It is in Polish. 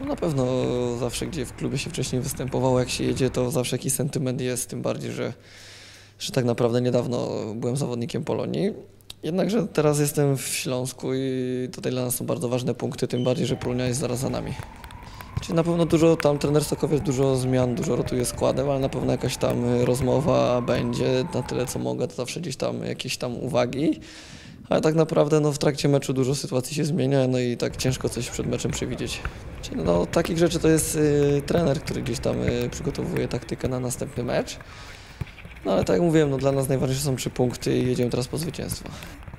No na pewno zawsze, gdzie w klubie się wcześniej występowało, jak się jedzie, to zawsze jakiś sentyment jest, tym bardziej, że tak naprawdę niedawno byłem zawodnikiem Polonii. Jednakże teraz jestem w Śląsku i tutaj dla nas są bardzo ważne punkty, tym bardziej, że Polonia jest zaraz za nami. Czyli na pewno dużo tam trener Sokowiec dużo zmian, dużo rotuje składem, ale na pewno jakaś tam rozmowa będzie, na tyle co mogę, to zawsze gdzieś tam jakieś tam uwagi. Ale tak naprawdę no, w trakcie meczu dużo sytuacji się zmienia, no i tak ciężko coś przed meczem przewidzieć. Czyli no, takich rzeczy to jest trener, który gdzieś tam przygotowuje taktykę na następny mecz. No ale tak jak mówiłem, no, dla nas najważniejsze są 3 punkty i jedziemy teraz po zwycięstwo.